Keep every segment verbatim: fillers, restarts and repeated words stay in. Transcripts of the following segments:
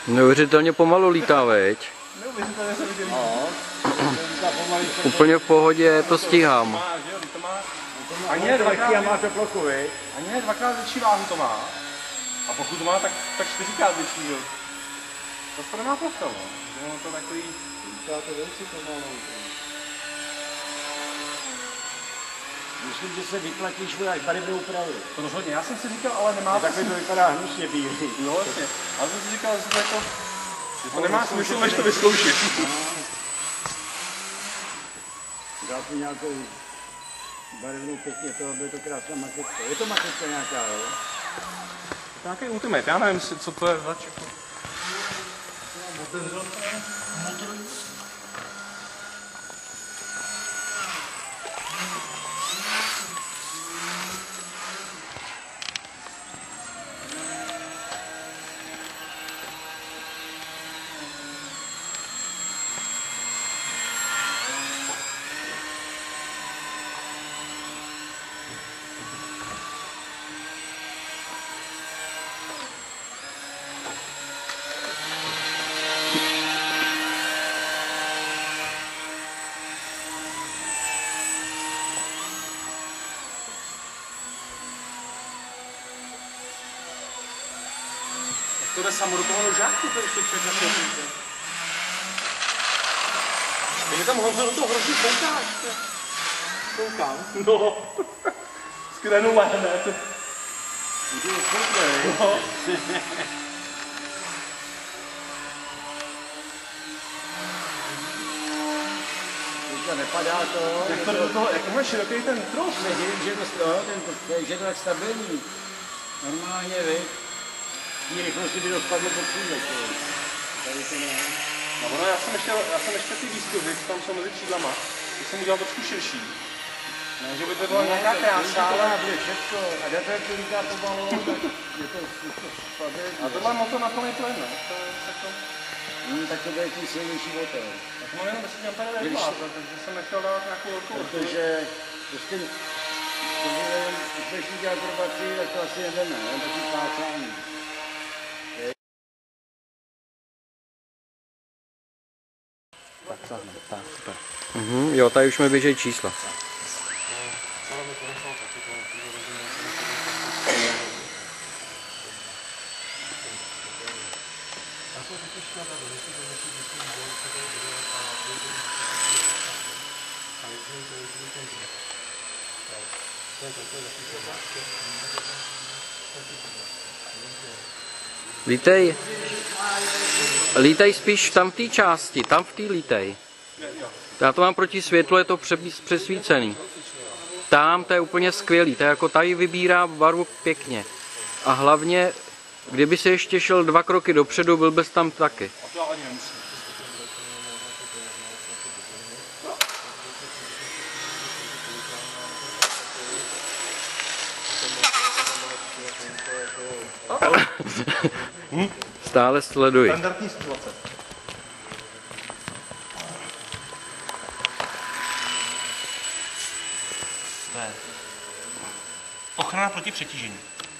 Neuvěřitelně pomalu lítá, veď? Neuvěřitelně se viděli. No. Úplně v pohodě, to stíhám. Ani ne dvakrát má to plochu, vej? Ani ne dvakrát větší váhu to má. A pokud to má, tak, tak čtyřikrát větší, jo. To nemá plocha, no. Ono to takový... Lítáte věci pomalu. Myslím, že se vyplatíš až barevnou úpravy. To rozhodně, já jsem si říkal, ale nemá to takhle to vypadá hnusně bílý. Jo, jasně. Ale jsem si říkal, že to jako... Že to nemá smysl, než to vyzkoušet. Dá tu nějakou barevnou pěkně, to bude to krásná maketka. Je to maketka nějaká, jo? To nějaký ultimate, já nevím, co to je zač. To jde samo do toho nožáku, to ještě člověk na světě. Mě tam Honza do toho hrozně koukáš. Koukám? No. Skrenu lehne. Už je schopnej. No. Teďka nepadá to. Jak to do toho, jak máš široký ten tros? Nedivím, že to, no, ten, že to tak stabilní. Normálně, vy. Tí rychlosti by dospadlo pod křídlek. Tady to ne. No ono, já jsem ještě, já jsem ještě ty výstupy, tam jsou mezi křídlama, ty jsem udělal trošku širší. Ne, že by to byla ne, nějaká krása, ale... bude všechno. A jde to lítá pomalu, tak je to stabilní. A tohle motor na tom je plen, ne? To je jako... Hmm, tak to bude tím silnější motor. Tak mám jenom deset ampérů reklát, takže jsem nechtěl dát nějakou velkou... Protože prostě... To bude jen úspěšný akrobaci, tak to asi jede ne, jen taky plácání. Tak, tak, tak, super. Mhm, jo, tady už mi běžejí čísla. Lítej, lítej spíš tam v té části, tam v té lítej. Já to mám proti světlu, je to přesvícený. Tam to je úplně skvělý, to je jako tady vybírá barvu pěkně. A hlavně, kdyby se ještě šel dva kroky dopředu, byl bys tam taky. Stále sleduji. Standardní situace. Ochrana proti přetížení.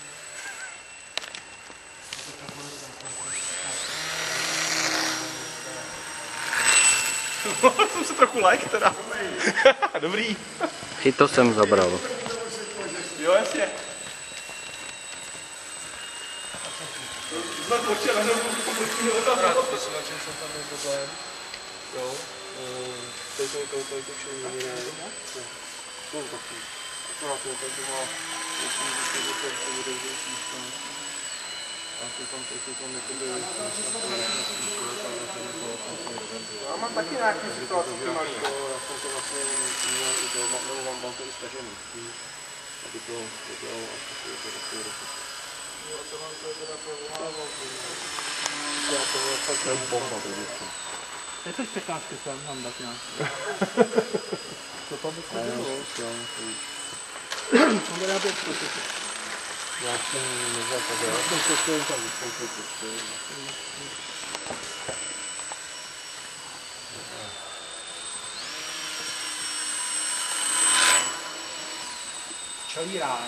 Jsem se trochu like teda. Dobrý. I to jsem zabral. Jo, jasně. Znat určitě na nebo poprostíme otázku. Vysílačem jsem tam byl problém. Jo. Tady jsem to tady to všechno jiné. No, taky. Akorát to tady má musím říct, že to bude větší. A to tam to tam nebude. Já mám taky nějaký situace s tím malý. Já jsem to vlastně měl i to, nebo mám vám to i stažený. Aby to dělalo až takový to takový roku. Jo, a co vám to je teda provolávalo? Já to je fakt bomba, to vždycky. Je to čekášky sem, mám dát nějaký. Co tam by se dělo? To bude na pět procesů. Já jsem nezapadal. Já jsem to chtěl tam vyskoukit ještě. Čelí ráj.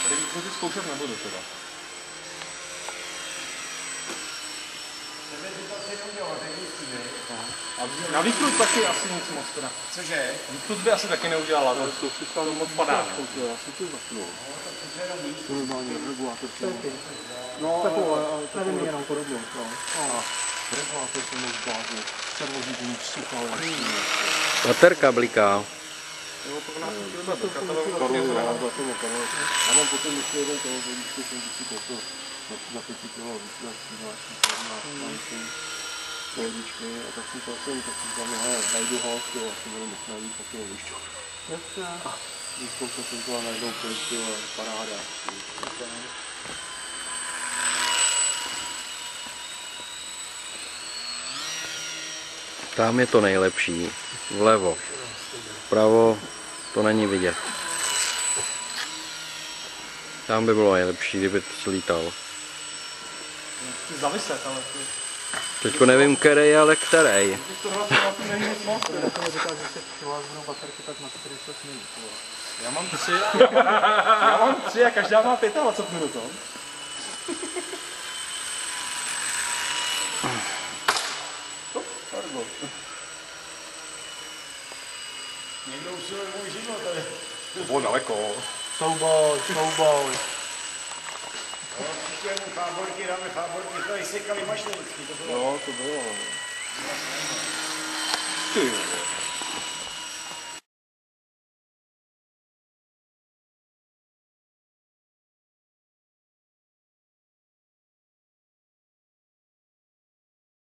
Tady to si zkoušet nebudu teda. A na výkrut taky asi nic moc teda. Cože? Výkrut by asi taky neudělala, to, to všechno moc padá. Já si to zapnu. To normálně regulátor. No, takovou, ale nevím, jenom podobnou. No. A regulátor to moc bláznit. Servořízení sucha, Baterka bliká. Jo, to nás chtěl do katalogu Karol, vlastně já zrovna. zapnu Karol. Já mám potom ještě jeden toho, že jsem vždycky to za pěti kilo vysílačky, zvláštní forma, pohodičky a tak jsem to jsem, tak jsem tam, hele, najdu ho, jo, a jsem jenom nesnaží, tak jo, víš čo. Jasně. Vyzkoušel jsem to a najednou pojistě, ale paráda. Tam je to nejlepší. Vlevo. Vpravo to není vidět. Tam by bylo nejlepší, kdyby to slítal. Chci zaviset, ale ty... Teďko nevím, který, ale který. To vlastně na tom není nic moc. Já to říkal, že se přiláznou baterky tak na čtyřicet minut. Já mám tři, já mám tři a každá má dvacet pět minut. no. Někdo usiluje můj život, ale... To bylo daleko. Souboj, souboj. No, příště mu fáborky, dáme fáborky, to sekali mašlinsky, to bylo... Jo, to bylo. Ty jo.